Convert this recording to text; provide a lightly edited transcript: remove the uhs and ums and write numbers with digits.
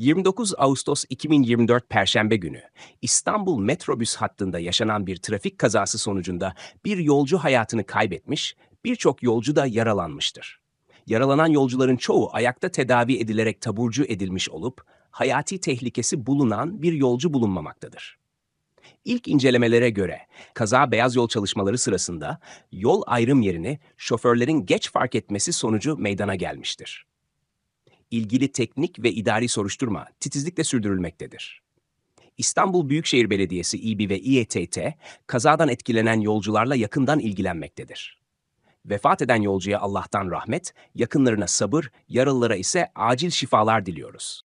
29 Ağustos 2024 Perşembe günü İstanbul metrobüs hattında yaşanan bir trafik kazası sonucunda bir yolcu hayatını kaybetmiş, birçok yolcu da yaralanmıştır. Yaralanan yolcuların çoğu ayakta tedavi edilerek taburcu edilmiş olup, hayati tehlikesi bulunan bir yolcu bulunmamaktadır. İlk incelemelere göre kaza beyaz yol çalışmaları sırasında yol ayrım yerini şoförlerin geç fark etmesi sonucu meydana gelmiştir. İlgili teknik ve idari soruşturma titizlikle sürdürülmektedir. İstanbul Büyükşehir Belediyesi İBB ve İETT, kazadan etkilenen yolcularla yakından ilgilenmektedir. Vefat eden yolcuya Allah'tan rahmet, yakınlarına sabır, yaralılara ise acil şifalar diliyoruz.